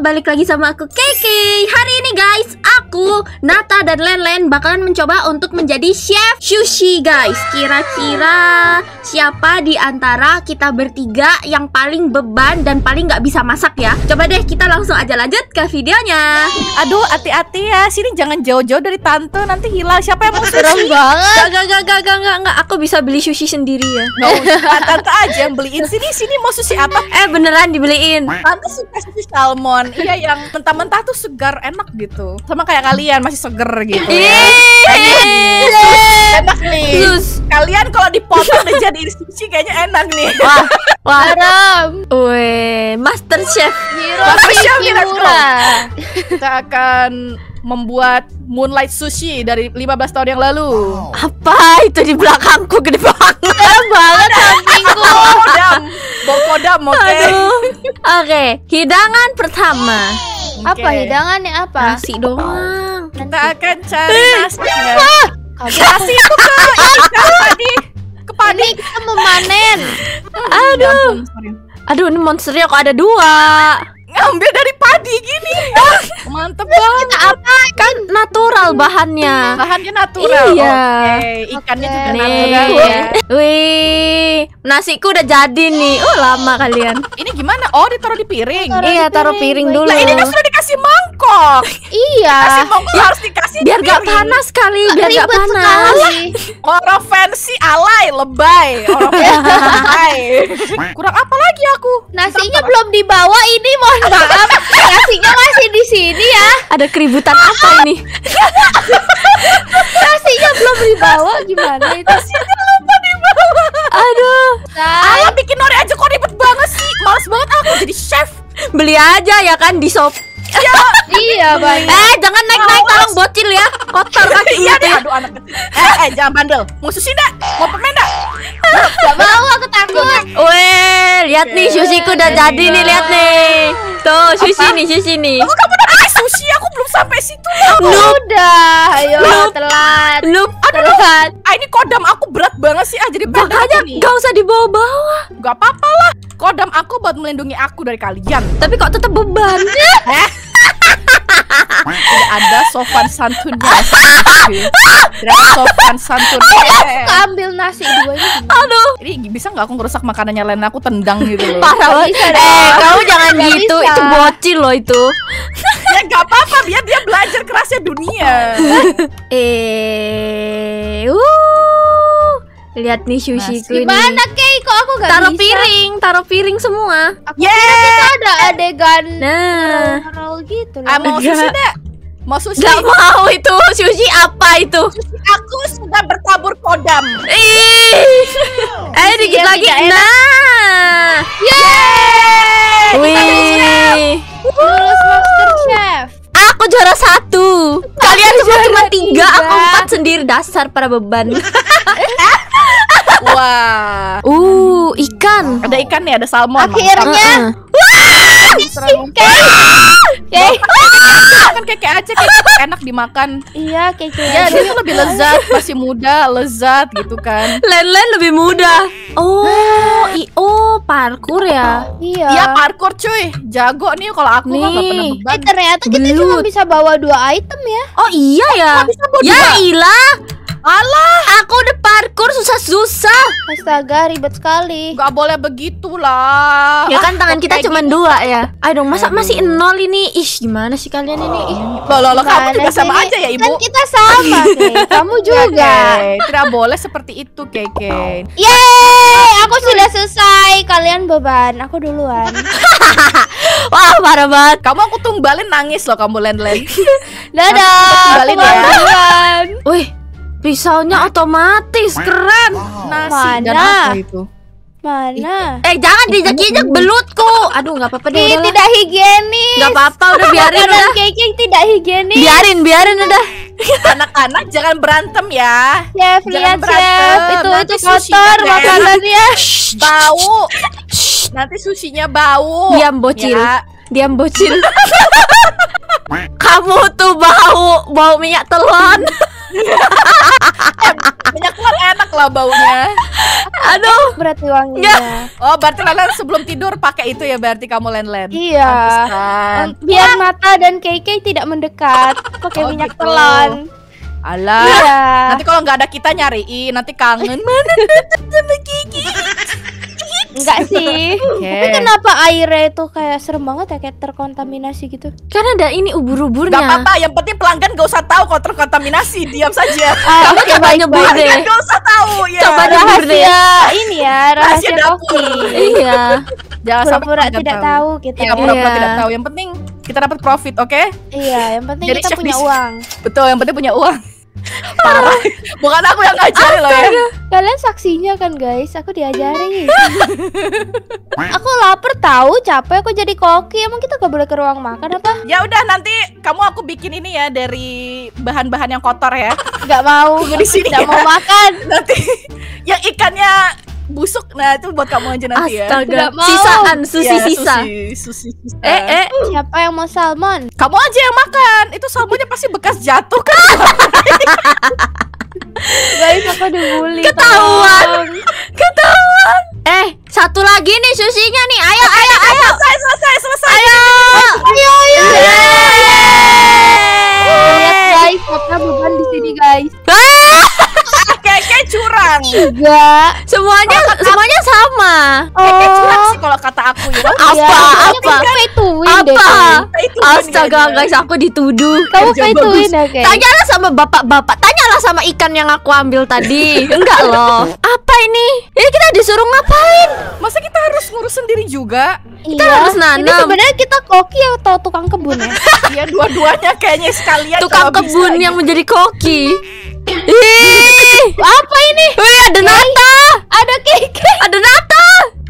balik lagi sama aku Keke. Hari ini guys, aku, Nata dan Len bakalan mencoba untuk menjadi chef sushi guys. Kira-kira siapa di antara kita bertiga yang paling beban dan paling nggak bisa masak ya? Coba deh kita langsung aja lanjut ke videonya. Aduh, hati-hati ya. Sini jangan jauh-jauh dari tante, nanti hilang. Siapa yang mau Serem sushi? banget. Enggak. Aku bisa beli sushi sendiri ya. Tante aja yang beliin. Sini mau sushi apa? Beneran dibeliin. Tante suka sushi salmon. Iya, yang mentah-mentah tuh segar, enak gitu. Sama kayak kalian masih seger gitu. Enak nih. Kalian kalau dipotong dan jadiin sushi kayaknya enak nih. Wah. Weh, Master Chef. Kita akan membuat moonlight sushi dari 15 tahun yang lalu. Apa itu di belakangku gede banget? Sampingku. Kodam, oke. Oke, hidangan pertama. Apa hidangannya apa? Nasi doang. Kita akan cari nasi. Nasi itu ke padi. Kita memanen. Aduh, ini monsternya kok ada dua. Ngambil dari padi gini. Mantep banget. Apa? Kan natural bahannya. Bahannya natural. Iya. Oke, ikannya juga Nih. natural ya. Wih, nasiku udah jadi nih. Lama kalian. Ini gimana? Oh, ditaruh di piring. Iya, taruh piring dulu. Lah, ini kan sudah dikasih mangkok. Iya. Kasih mangkok harus dikasih Biar di gak piring. panas kali, biar gak Ribet panas. sekali. Orang fancy alay, lebay. Orang fancy lebay. Kurang apa lagi aku? Nasinya belum dibawa ini, mohon maaf. Nasinya masih di sini ya. Ada keributan apa ini? Nasinya belum dibawa, gimana itu? Aduh, Alah, bikin nori aja kok ribet banget sih. Males banget aku jadi chef. beli aja ya kan di shop. Iya, banyak. Jangan naik-naik, tolong bocil ya. Kotor kaki Iya deh, aduh anak kecil. Jangan bandel. Mau sushi enggak? Mau permen enggak? Gak mau, aku takut. Weh, lihat nih sushiku udah jadi nih, lihat nih. Tuh, sushi nih. Kamu udah pakai sushi, aku belum sampai situ loh. Udah, ayo telat. Noob. Telat. Ini kodam aku berat banget sih, jadi pendek Makanya nih. gak usah dibawa-bawa. Gak apa-apa lah. Kodam aku buat melindungi aku dari kalian. Tapi kok tetap beban. Tidak ada sopan santunnya. Tidak ada sopan santunnya. Aku ambil nasi dua ini. Aduh, Ini bisa nggak aku ngerusak makanannya Len? Aku tendang gitu loh. parah banget. bisa dong. Kamu jangan Nggak gitu. bisa. Itu bocil loh itu. Ya gak apa-apa, biar dia belajar kerasnya dunia. Lihat nih sushiku ini. Gimana, Kay? Kok aku gak Taruh bisa? taruh piring semua. Aku kira kita ada adegan Nah, roll gitu loh. Mau sushi enggak? Mau sushi? gak mau itu sushi apa itu? Aku sudah bertabur kodam. Dikit yang lagi. tidak enak. Nah, wih. Lulus Master Chef. Aku juara 1. Kalian semua cuma 3, aku 4 sendiri. Dasar para beban. Wah. Ikan. Ada ikan nih, ada salmon. Akhirnya Kan kayak aja kayak enak dimakan. iya, Kay. Ya, dia tuh lebih lezat, masih muda, lezat gitu kan. Len lebih mudah. Parkour ya. Iya. Dia parkour cuy, jago nih kalau aku mah gak pernah Nih. beban. Ternyata kita cuma bisa bawa 2 item ya. Oh iya ya. bisa bawa Ya dua? ilah. Alah, Aku udah parkour susah-susah. Astaga, ribet sekali. gak boleh begitulah. Ya kan tangan kita kayak cuma 2 ya. Ayo dong, masa masih 0 ini? Gimana sih kalian ini? Loh, kamu juga Mana sama sih? aja ya, Ibu. Kan kita sama, Kay. Kamu juga. Keke. Tidak boleh seperti itu, Keke. Yeay, aku sudah selesai. Kalian beban, aku duluan. Wah, parah banget. Kamu aku tumbalin nangis loh kamu Len. Dadah, aku tumbalin ya. duluan. Wih, pisaunya otomatis, keren. Nasi dan Mana? apa itu? Mana? Jangan dijak-jak belutku. Aduh, nggak apa-apa deh. Ini Udahlah. tidak higienis. Nggak apa-apa, udah biarin Makanan udah. Keke tidak higienis. Biarin udah. Anak-anak jangan berantem ya. Chef, Jangan lihat berantem. Chef. Nanti Itu sushinya kotor nggak enak. makanannya. Bau. Nanti sushinya bau. Diam bocil. Ya. Diam bocil. Kamu tuh bau minyak telon. Minyak telon enak lah baunya. Aduh. Berarti wanginya. Oh, berarti Len sebelum tidur pakai itu ya berarti kamu Len. Iya. Pantesan. Biar mata dan KK tidak mendekat. Pakai Oh, minyak gitu. telon. Alah. Iya. Nanti kalau nggak ada kita nyariin, nanti kangen. Mana sama Kiki? Enggak sih. Oke. Tapi kenapa airnya itu kayak serem banget ya, kayak terkontaminasi gitu? Kan ada ini ubur-uburnya. Gak apa-apa, yang penting pelanggan gak usah tahu kalau terkontaminasi, diam saja. Ah, Kamu oke, coba baik, nyebur baik. deh. Gak usah tahu ya. Coba nyebur deh. Rahasia ini ya, Rahasia rahasia dapur. koki. Iya. Jangan sampai Pura-pura pelanggan tidak tahu kita. Iya, pura-pura Iya. tidak tahu. Yang penting kita dapat profit, oke? Iya, yang penting Jadi kita chef punya di- uang. Betul, yang penting punya uang. Parah. Bukan aku yang ngajarin loh ya. Kalian saksinya kan guys, aku diajari. Aku lapar tahu, capek aku jadi koki. Emang kita gak boleh ke ruang makan apa? Ya udah nanti kamu aku bikin ini ya dari bahan-bahan yang kotor ya. Gak mau, Tunggu di sini gak ya. mau makan. Nanti yang ikannya busuk, nah itu buat kamu aja nanti ya. Astaga. Nggak mau. Sisaan, sushi Iya, sisa. sushi sisa. Siapa yang mau salmon? Kamu aja yang makan. Itu salmonnya pasti bekas jatuh kan. Guys, aku dibully. Ketahuan. tolong. Ketahuan. Satu lagi nih sushinya nih. Ayo. Selesai. Ayo. Lihat guys, apa beban di sini guys? Kayak curang. Enggak. Semuanya sama. Kayak curang Oh. sih kalau kata aku ya. Apa? Kamu pay to win deh. Apa? Kay. Itu kan Astaga kayaknya. guys, aku dituduh. Kamu Kerja pay to bagus. win ya Kay? Tanyalah sama bapak-bapak. Tanyalah sama ikan yang aku ambil tadi. Enggak loh. Apa ini? Ini kita disuruh ngapain? Masa kita harus ngurus sendiri juga? Iya. harus Ini nanam. sebenarnya kita koki atau tukang kebun ya? Iya, dua-duanya kayaknya sekalian. Tukang kalau bisa kebun aja. yang menjadi koki. Ih, Apa ini? wih, ada nata. Ada KK. Ada nata.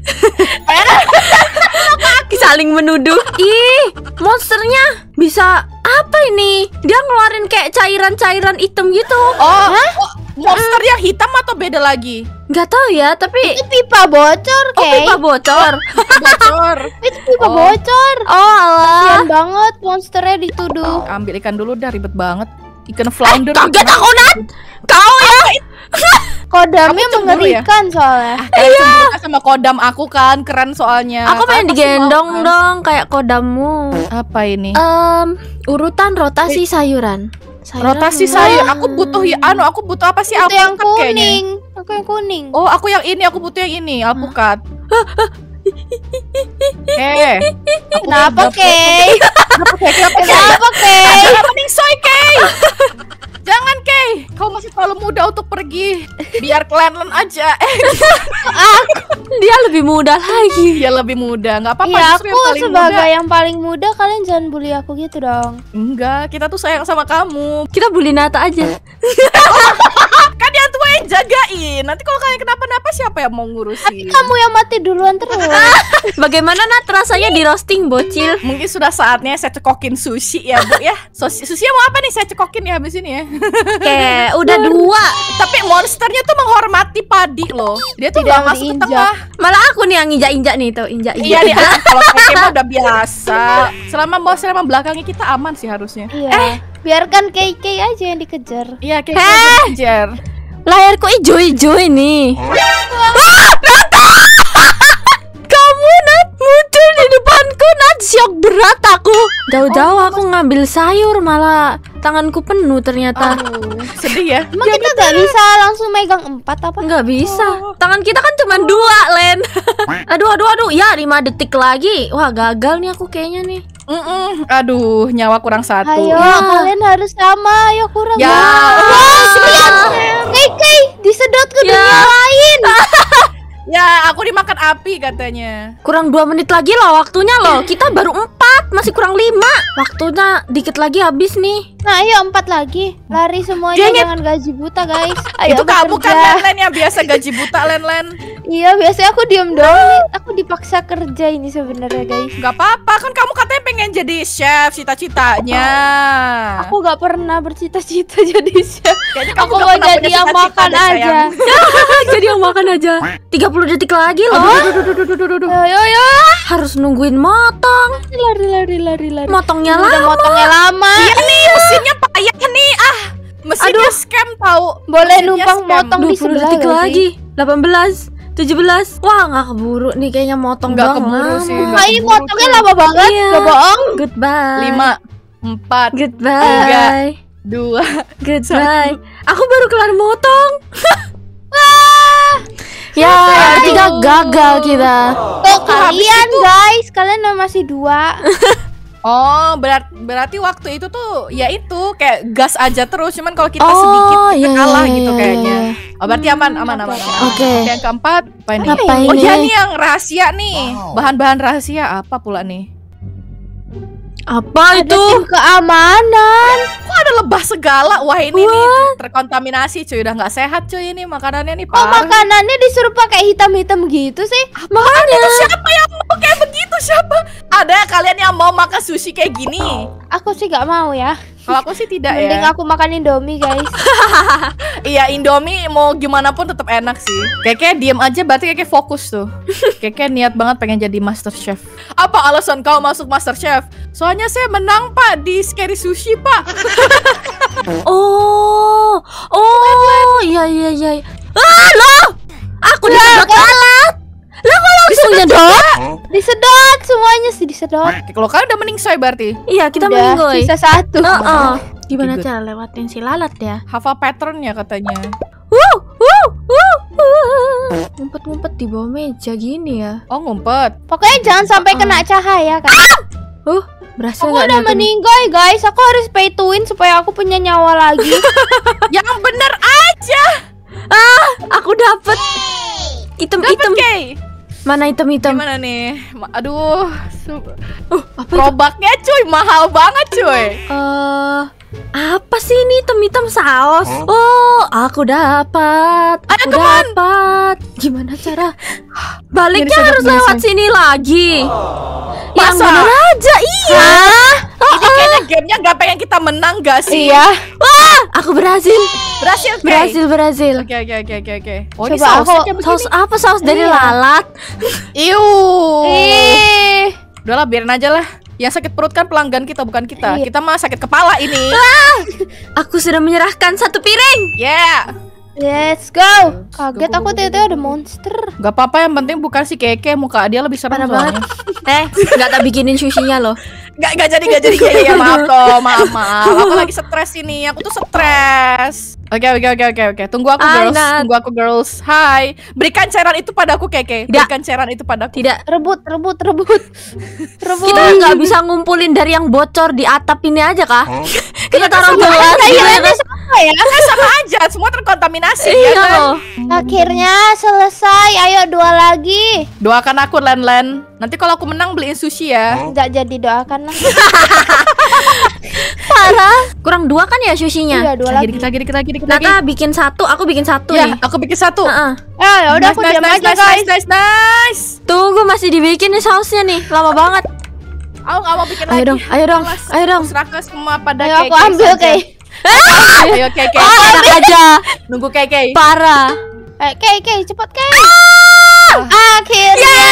Saling menuduh. Ih, monsternya bisa apa ini? Dia ngeluarin kayak cairan-cairan hitam gitu. Oh, monster yang hitam atau beda lagi? Nggak tahu ya, tapi Itu pipa bocor, oh, Kay. pipa bocor. Bocor. Itu pipa Oh. bocor. Oh, alah. Kasian banget monsternya dituduh. Ambil ikan dulu dah, ribet banget. Ikan flounder. Kaget aku, Nat. Kau ya. Kodamnya Kamu cemburu ya? mengerikan soalnya. Kalian cemburu sama kodam aku kan, keren soalnya. Aku pengen Kalian pasti digendong mau kan? dong kayak kodammu. Apa ini? Urutan rotasi sayuran. Rotasi mana? sayur. Aku butuh ya, aku butuh apa sih? Itu yang Alpukat kayaknya. kuning. Aku yang kuning. Oh, aku yang ini, aku butuh yang ini, alpukat. Kenapa, Kay? Kenapa, Kenapa, Kay? Jangan ningsoy, Kay. Jangan, Kay. Kau masih terlalu muda untuk pergi. Biar Len aja. Dia lebih muda lagi. Dia lebih muda. Nggak apa-apa. Iya, justru aku yang paling sebagai muda. yang paling muda, kalian jangan bully aku gitu dong. Enggak, kita tuh sayang sama kamu. Kita bully Nata aja. Kan yang tua yang jagain. Nanti kalau kalian kenapa-napa siapa yang mau ngurusin? Kamu yang mati duluan terus. Bagaimana Nat rasanya di roasting bocil? Mungkin sudah saatnya saya cekokin sushi ya, Bu ya. Sushi mau apa nih? Saya cekokin ya habis ini ya. Oke, udah dua. Tapi monsternya tuh menghormati padi loh. Dia tuh Tidak nggak masuk ke diinjak. tengah. Malah aku nih yang injak-injak nih tuh, injak-injak. Iya nih, kalau kakek mah udah biasa. Selama belakangnya kita aman sih harusnya. Iya. Biarkan KK aja yang dikejar. Iya, kayak kejar. Layarku ijo-ijo ini. Nata! Kamu Nat muncul di depanku, Nat. Syok berat aku. Jauh-jauh aku ngambil sayur malah tanganku penuh ternyata. Aduh, sedih ya. Emang kita gak bisa langsung megang 4 apa? Nggak bisa. Tangan kita kan cuma 2, Len. Aduh. Ya, 5 detik lagi. Wah, gagal nih aku kayaknya nih. Aduh, nyawa kurang 1. Ayo, Ya. kalian harus sama. Ayo kurang. Ya. Wah, 9. KK disedot ke Ya. dunia lain. Ya, aku dimakan api katanya. Kurang 2 menit lagi loh waktunya loh. Kita baru 4, masih kurang 5. Waktunya dikit lagi habis nih. Nah, ayo 4 lagi. Lari semuanya, Dang it. jangan gaji buta, guys. Ayo Itu kamu kan bekerja. Len yang biasa gaji buta Len. Iya, biasanya aku diem doang nih. Aku dipaksa kerja ini sebenarnya, guys. Gak apa-apa, kan kamu katanya pengen jadi chef cita-citanya. Aku gak pernah bercita-cita jadi chef. Kayaknya Aku nggak mau pernah jadi punya yang cita-cita makan deh, sayang. aja. Jadi yang makan aja. 30 detik lagi loh. Aduh. Ayo. Harus nungguin motong. Lari. Motongnya Udah lama. motongnya lama. Iya nih, mesinnya payah nih. Mesinnya scam tahu. Boleh Mesinnya numpang scam. motong di 20 sebelah detik gak sih? lagi. 18, 17. Wah, nggak keburu nih kayaknya motong Nggak doang keburu lama. sih, Nah, nggak ini keburu, motongnya cuy. lama banget. Iya. Gak bohong. Goodbye. 5, 4, Goodbye. 2. Goodbye. Aku baru kelar motong. Ya, Aduh. ketiga gagal kita. Kok kalian guys, kalian masih 2. Oh, berarti waktu itu tuh ya itu kayak gas aja terus. Cuman kalau kita Oh, sedikit kita iya, kalah iya, gitu iya, kayaknya. iya. Oh, berarti aman. Oke. Yang keempat apa ini? Apa Oh ini? ya nih yang rahasia nih. Bahan-bahan rahasia apa pula nih? Apa Ada tim keamanan. Kok ada lebah segala? Wah ini nih terkontaminasi cuy. Udah nggak sehat cuy ini makanannya nih Kok parah. makanannya disuruh pakai hitam-hitam gitu sih? Makanya. Siapa yang mau kayak begitu? Siapa? Ada kalian yang mau makan sushi kayak gini? Aku sih gak mau ya. Kalau aku sih tidak Mending ya. aku makan Indomie guys. Iya Indomie mau gimana pun tetap enak sih. Keke diem aja berarti Keke fokus tuh. Keke niat banget pengen jadi master chef. Apa alasan kau masuk master chef? Soalnya saya menang pak di Scary Sushi pak. Oh, iya. Ah, loh. Aku disedot lalat. Lah kok langsung nyedot? Disedot semuanya sih disedot. Kalau kalian udah meningsoy berarti Iya, kita Udah, meninggoy. sisa 1. Gimana Good. cara lewatin si lalat ya? hafal patternnya katanya. Ngumpet-ngumpet di bawah meja gini ya. Oh ngumpet. Pokoknya jangan sampai kena cahaya kan. Berhasil Aku nggak udah nonton? meninggoy guys. Aku harus pay to win supaya aku punya nyawa lagi. Yang bener aja. Aku dapet item-item. Kay. Mana item-item? Gimana nih? Aduh. Apa itu? Probaknya cuy mahal banget cuy. Apa sih ini item-item saus? Oh, aku dapat. Aku dapat. Gimana cara? Baliknya Ini harus sedap lewat banget. sini lagi. Yang Masa? bener aja, iya. Ini kayaknya gamenya gak pengen kita menang gak sih? Iya. Wah, aku berhasil. Berhasil Kay? Berhasil. Oke. Oh ini Coba sausnya aku- kayak begini. Saus apa? Saus dari Iya. lalat. Iu. Ih. Udahlah biarin aja lah. Yang sakit perut kan pelanggan kita bukan kita. Iya. Kita mah sakit kepala ini. Aku sudah menyerahkan 1 piring. Yeah. Let's go. Kaget aku tiba-tiba ada monster. Gak apa-apa yang penting bukan si Keke. Muka dia lebih serem Parah soalnya. Nggak tak bikinin sushinya loh. Gak jadi. Ya, maaf toh, maaf. Aku lagi stres ini. Aku tuh stres. Oke. Tunggu aku girls. Nat. Tunggu aku girls. Hai. Berikan cairan itu padaku Keke. Tidak. Berikan cairan itu padaku. Tidak. Rebut. Kita nggak bisa ngumpulin dari yang bocor di atap ini aja kah? Kita taruh Sama gelas aja, gimana? irannya sama ya. Kan sama aja. Semua terkontaminasi. Iya ya kan? loh. Akhirnya selesai. Ayo 2 lagi. Doakan aku Len. Nanti kalau aku menang beliin sushi ya. Nggak jadi doakan lah. Parah. Kurang 2 kan ya sushinya? Iya 2 lagi. Dikit lagi. Nata bikin 1, aku bikin 1 Ya, nih. aku bikin 1. Heeh. Ya udah aku diam aja guys. Nice. Tunggu masih dibikin nih sausnya nih, lama banget. Aku gak mau bikin Ayo lagi. dong, ayo dong, ayo dong. Serahkan semua pada Ayo Keke aku ambil saja. Kay. Ayo Keke. Enak aja, Nunggu Keke. parah. Kay, cepet Kay. Akhirnya.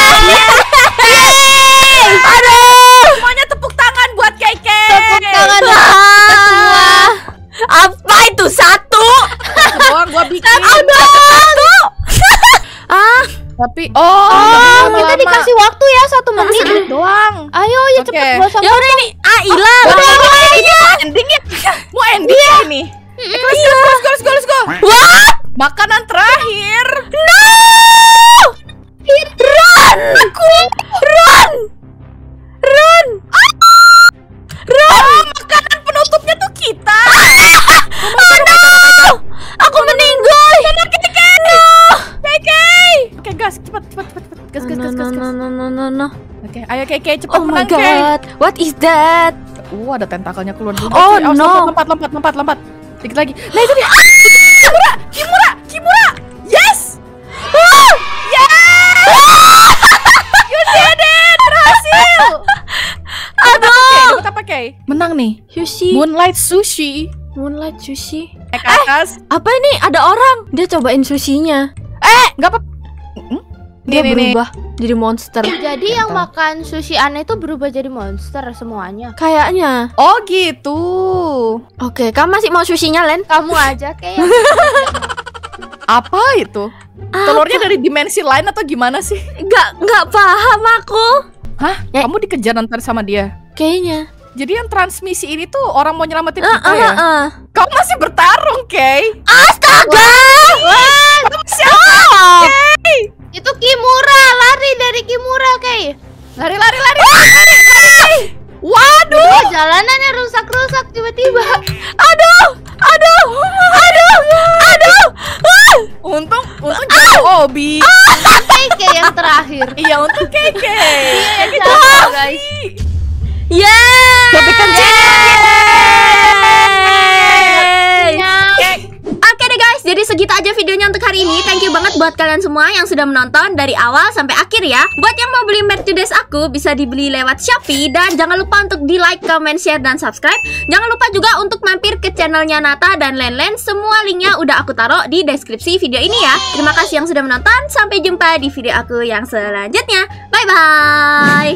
Semuanya tepuk tangan buat Keke. Tepuk tangan semua. Ah, apa itu 1? Doang gua bikin. Ah, Tapi Oh, lama-lama. kita dikasih waktu ya 1 menit. doang. Ayo ya Oke. cepet gak usah ya udah ini. Hilang. Ending ya? Mau ending ya ini? Let's go. What? Makanan terakhir. No! Run! Run! Oh, makanan penutupnya tuh kita. Oh no! Aku meninggal. Keke. Oke, gas, cepat. Gas. No. Oke, ayo Keke cepat Oh my menang Keke. god. What is that? Ada tentakelnya keluar dulu. Oh, Awas, no. Lompat. Dikit lagi. Nah, itu dia. Kimura. Yes! Yes! You did it! Berhasil! Aduh. Dapat apa, Kay? Menang nih. Sushi. Moonlight Sushi. Moonlight sushi. Naik ke atas. Apa ini? Ada orang. Dia cobain sushinya. Enggak apa. Dia Nih. berubah jadi monster. Jadi yang makan sushi aneh itu berubah jadi monster semuanya. Kayaknya. Oh gitu. Oke, kamu masih mau sushinya, Len? Kamu aja kayak Apa itu? Telurnya dari dimensi lain atau gimana sih? Nggak paham aku. Hah? Ya. Kamu dikejar ntar sama dia? Kayaknya. Jadi yang transmisi ini tuh orang mau nyelamatin kita ya? Heeh. Kamu masih bertarung, Kay? Astaga! Siapa? itu Kimura, lari dari Kimura kayak. Lari. Waduh. Oh, jalanannya rusak-rusak tiba-tiba. Untung jadi Obi. Kayak yang terakhir. Iya, untung Keke. Jatuh, guys. Yeay! Tapi kan Oke deh guys, jadi segitu aja videonya untuk hari ini. Thank you banget buat kalian semua yang sudah menonton dari awal sampai akhir ya. Buat yang mau beli merchandise aku, bisa dibeli lewat Shopee. Dan jangan lupa untuk di like, comment, share, dan subscribe. Jangan lupa juga untuk mampir ke channelnya Nata dan Len. Semua linknya udah aku taruh di deskripsi video ini ya. Terima kasih yang sudah menonton. Sampai jumpa di video aku yang selanjutnya. Bye-bye.